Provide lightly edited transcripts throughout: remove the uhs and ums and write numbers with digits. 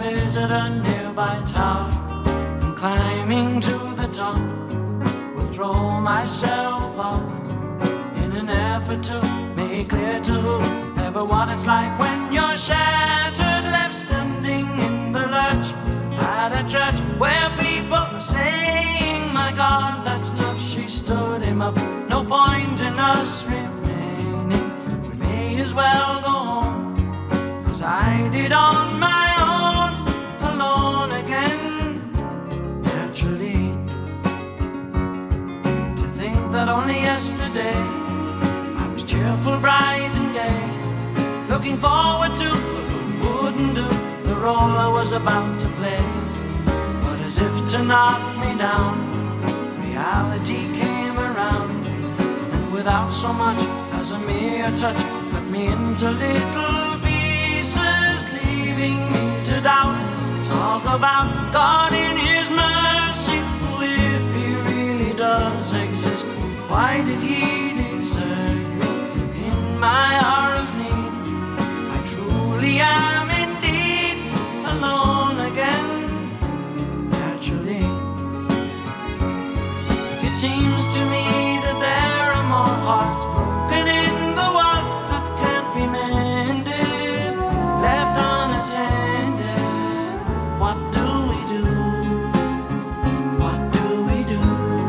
ladders at a nearby tower, and climbing to the top, will throw myself off in an effort to make clear to whoever what it's like when you're shattered, left standing in the lurch at a church where people are saying, my God, that's tough. She stood him up. No point in us remaining. We may as well go home, as I did on my own, alone again. Naturally, to think that only yesterday I was cheerful, bright and gay, looking forward to who wouldn't do the role I was about to play. But as if to knock me down, reality came around, and without so much as a mere touch, cut me into little pieces, leaving me to doubt. Talk about God in His mercy, who, if He really does exist, why did He desert me in my hour of need? I truly am indeed alone again. Naturally, it seems to me that there are more hearts broken in the world that can't be mended, left unattended. What do we do? What do we do?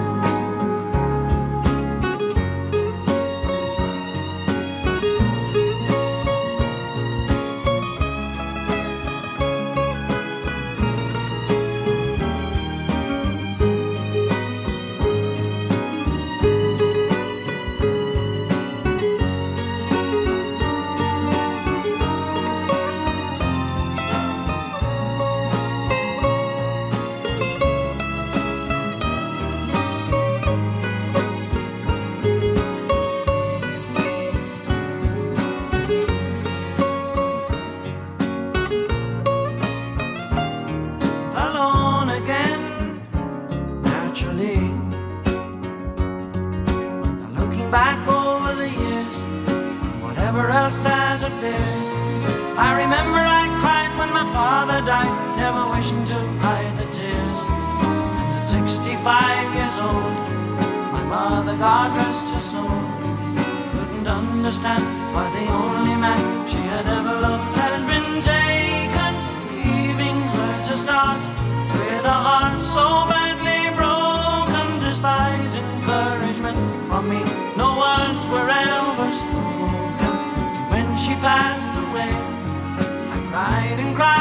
Alone again, naturally. Now looking back over the years, and whatever else that appears, I remember I cried when my father died, never wishing to hide the tears. And at 65 years old, my mother, God rest her soul, couldn't understand why the only man she had ever loved had been taken, leaving her to start with a heart so badly broken. Despite encouragement from me, no words were ever spoken. When she passed away, I cried and cried